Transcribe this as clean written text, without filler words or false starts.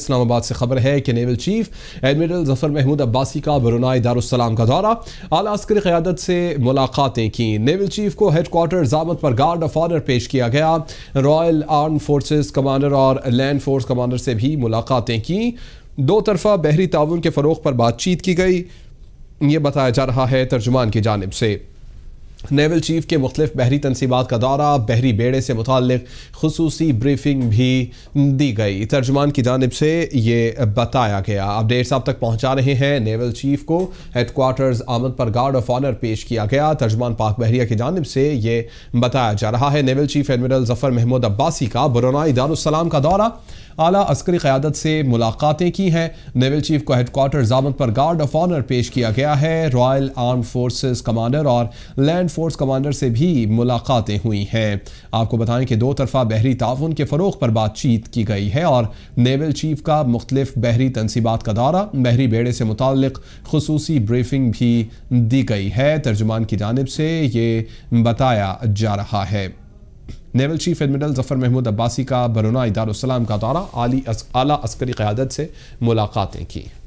اسلام آباد سے خبر ہے کہ naval chief admiral Zafar Mahmood Abbasi کا برونائی دارالسلام کا دورہ، اعلیٰ عسکری قیادت سے ملاقاتیں کی۔ نیول چیف کو ہیڈ کوارٹر ضابط پر گارڈ آف آنر پیش کیا گیا۔ رائل آرم فورسز کمانڈر اور لینڈ فورس کمانڈر سے بھی ملاقاتیں کی۔ دو طرفہ بحری تعاون کے فروغ پر بات چیت کی گئی، یہ بتایا جا رہا ہے ترجمان کی جانب سے۔ نیول چیف کے مختلف بحری تنصیبات کا دورہ، بحری بیڑے سے متعلق خصوصی بریفنگ بھی دی گئی، ترجمان کی جانب سے یہ بتایا گیا۔ اپڈیٹس آپ تک پہنچا رہے ہیں۔ نیول چیف کو ہیڈ کوارٹرز آمد پر گارڈ آف آنر پیش کیا گیا، ترجمان پاک بحریہ کی جانب سے یہ بتایا جا رہا ہے۔ Naval chief admiral Zafar Mahmood Abbasi کا برونائی دارالسلام کا دورہ، اعلیٰ عسکری قیادت سے ملاقاتیں کی ہیں۔ نیول چیف کو ہیڈ کوارٹر ضابط پر گارڈ آف آنر پیش کیا گیا ہے۔ رائل آرم فورسز کمانڈر اور لینڈ فورس کمانڈر سے بھی ملاقاتیں ہوئی ہیں۔ آپ کو بتائیں کہ دو طرفہ بحری تعاون کے فروغ پر بات چیت کی گئی ہے اور نیول چیف کا مختلف بحری تنصیبات کا دورہ، بحری بیڑے سے متعلق خصوصی بریفنگ بھی دی گئی ہے، ترجمان کی جانب سے یہ بتایا جا رہا ہے۔ Naval chief admiral Zafar Mahmood Abbasi کا برونائی دارالسلام کا دورہ، اعلیٰ عسکری قیادت سے ملاقاتیں کی۔